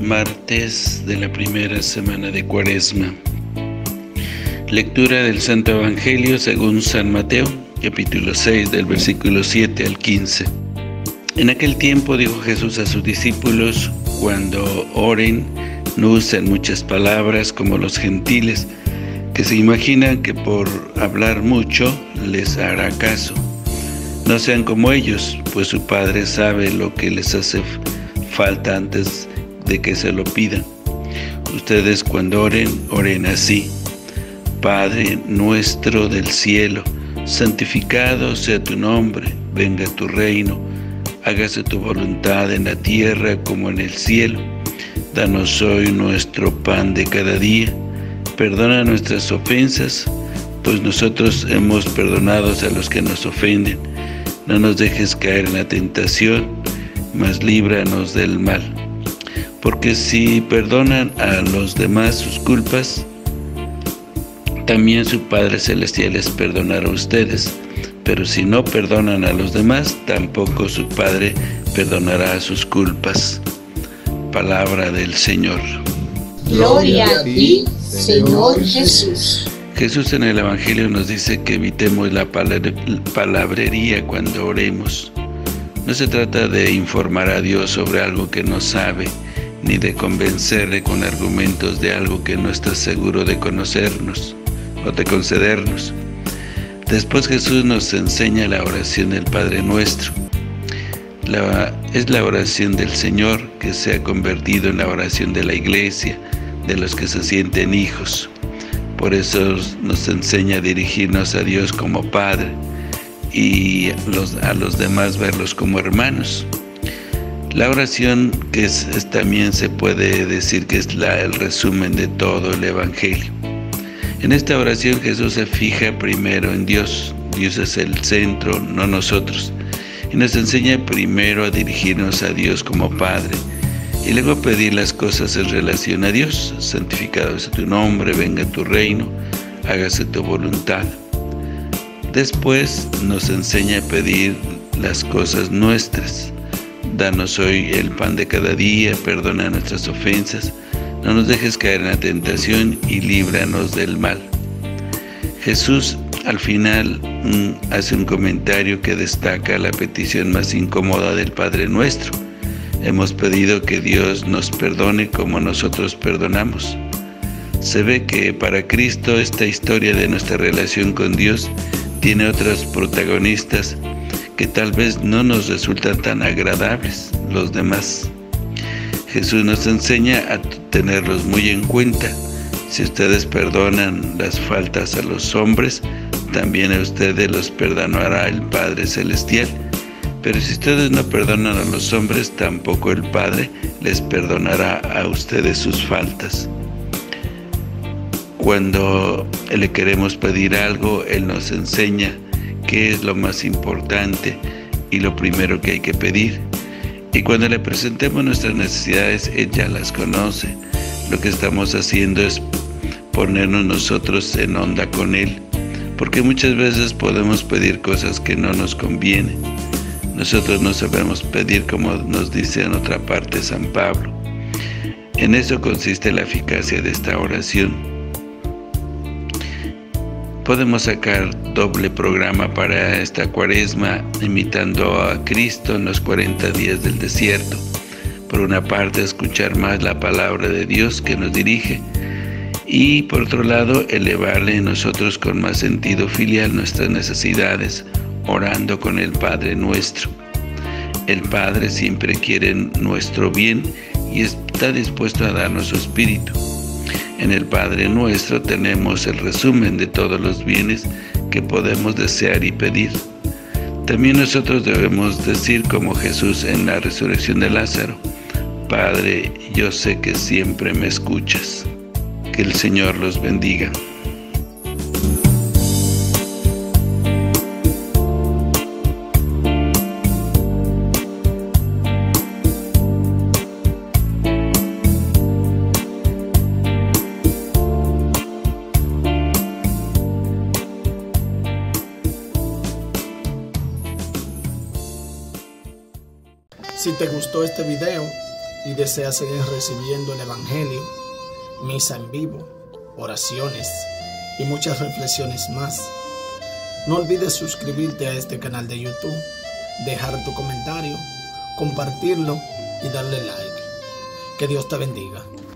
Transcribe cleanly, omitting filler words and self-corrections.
Martes de la primera semana de Cuaresma. Lectura del Santo Evangelio según San Mateo, capítulo 6, del versículo 7 al 15. En aquel tiempo dijo Jesús a sus discípulos: cuando oren, no usen muchas palabras como los gentiles, que se imaginan que por hablar mucho les hará caso. No sean como ellos, pues su Padre sabe lo que les hace falta antes de que se lo pidan. Ustedes cuando oren, oren así: Padre nuestro del cielo, santificado sea tu nombre, venga tu reino, hágase tu voluntad en la tierra como en el cielo. Danos hoy nuestro pan de cada día, perdona nuestras ofensas, pues nosotros hemos perdonado a los que nos ofenden. No nos dejes caer en la tentación, mas líbranos del mal. Porque si perdonan a los demás sus culpas, también su Padre Celestial les perdonará a ustedes. Pero si no perdonan a los demás, tampoco su Padre perdonará sus culpas. Palabra del Señor. Gloria a ti, Señor Jesús. Jesús en el Evangelio nos dice que evitemos la palabrería cuando oremos. No se trata de informar a Dios sobre algo que no sabe, ni de convencerle con argumentos de algo que no está seguro de conocernos o de concedernos. Después Jesús nos enseña la oración del Padre Nuestro. Es la oración del Señor que se ha convertido en la oración de la Iglesia, de los que se sienten hijos. Por eso nos enseña a dirigirnos a Dios como Padre y a los demás verlos como hermanos. La oración que también se puede decir que es el resumen de todo el Evangelio. En esta oración Jesús se fija primero en Dios. Dios es el centro, no nosotros. Y nos enseña primero a dirigirnos a Dios como Padre y luego pedir las cosas en relación a Dios. Santificado sea tu nombre, venga tu reino, hágase tu voluntad. Después nos enseña a pedir las cosas nuestras. Danos hoy el pan de cada día, perdona nuestras ofensas, no nos dejes caer en la tentación y líbranos del mal. Jesús al final hace un comentario que destaca la petición más incómoda del Padre Nuestro. Hemos pedido que Dios nos perdone como nosotros perdonamos. Se ve que para Cristo esta historia de nuestra relación con Dios tiene otros protagonistas que tal vez no nos resultan tan agradables, los demás. Jesús nos enseña a tenerlos muy en cuenta. Si ustedes perdonan las faltas a los hombres, también a ustedes los perdonará el Padre Celestial. Pero si ustedes no perdonan a los hombres, tampoco el Padre les perdonará a ustedes sus faltas. Cuando le queremos pedir algo, Él nos enseña qué es lo más importante y lo primero que hay que pedir. Y cuando le presentemos nuestras necesidades, Él ya las conoce. Lo que estamos haciendo es ponernos nosotros en onda con Él, porque muchas veces podemos pedir cosas que no nos convienen. Nosotros no sabemos pedir, como nos dice en otra parte San Pablo. En eso consiste la eficacia de esta oración. Podemos sacar doble programa para esta Cuaresma, imitando a Cristo en los 40 días del desierto. Por una parte, escuchar más la palabra de Dios que nos dirige, y por otro lado, elevarle en nosotros con más sentido filial nuestras necesidades, orando con el Padre Nuestro. El Padre siempre quiere nuestro bien y está dispuesto a darnos su Espíritu. En el Padre Nuestro tenemos el resumen de todos los bienes que podemos desear y pedir. También nosotros debemos decir como Jesús en la resurrección de Lázaro: Padre, yo sé que siempre me escuchas. Que el Señor los bendiga. Si te gustó este video, y deseas seguir recibiendo el Evangelio, misa en vivo, oraciones y muchas reflexiones más, no olvides suscribirte a este canal de YouTube, dejar tu comentario, compartirlo y darle like. Que Dios te bendiga.